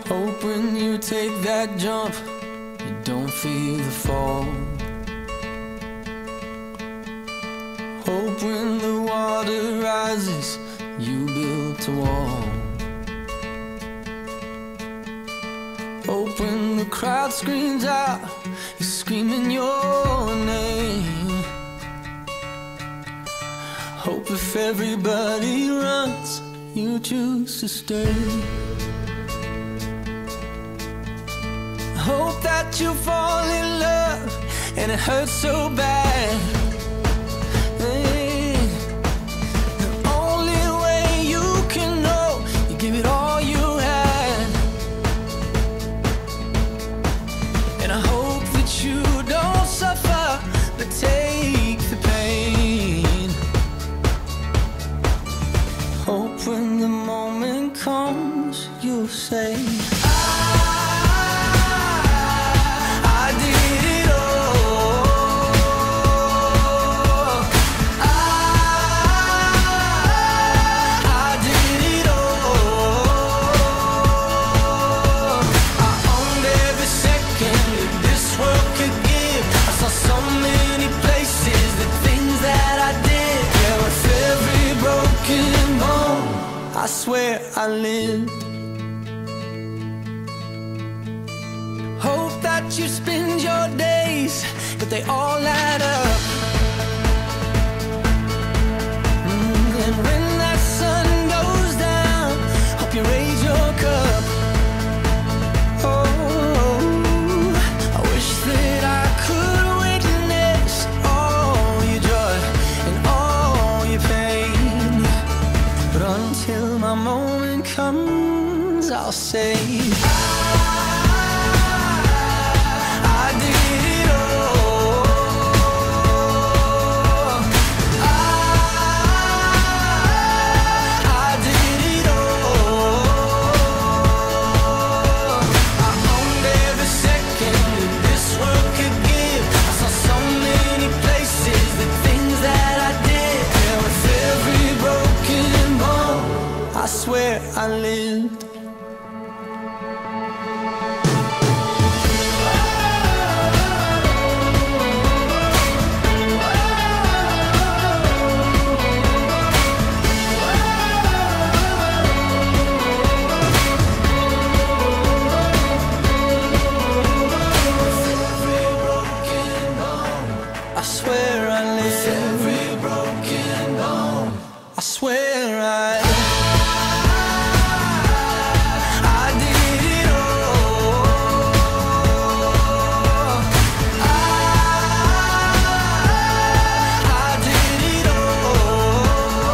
Hope when you take that jump, you don't feel the fall. Hope when the water rises, you built a wall. Hope when the crowd screams out, you're screaming your name. Hope if everybody runs, you choose to stay. Hope that you fall in love and it hurts so bad. Hey, the only way you can know, you give it all you had. And I hope that you don't suffer, but take the pain. Hope when the moment comes, you'll say, I swear I lived. Hope that you spend your days, but they all add up. And when that sun goes down, hope you raise your cup. Oh, I wish that I could witness all your joy and all your pain. But until my moment comes, I'll say, I did it all. I did it all. I owned every second that this world could give. I saw so many places, the things that I did. Yeah, with every broken bone, I swear I lived. I swear I lived. Every broken bone, I swear I did it all. I did it all.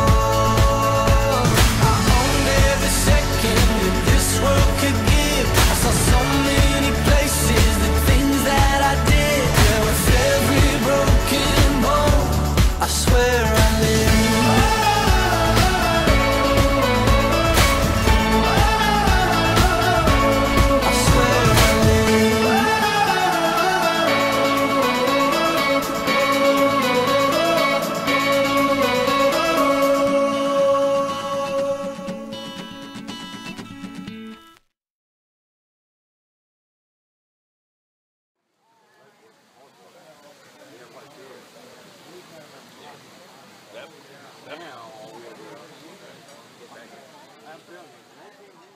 I owned every second that this world could give. I saw so many places, the things that I did. Yeah, with every broken bone, I swear I lived. Now we'll get back.